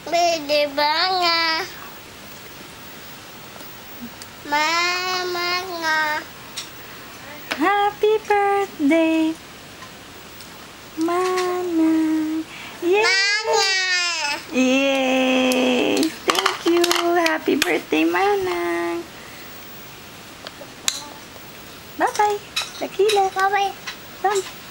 Pwede ba nga? Mama nga. Happy birthday, Manang. Yay! Mama! Yay! Thank you. Happy birthday, Manang. Bye-bye. Tequila. Bye-bye. Bye.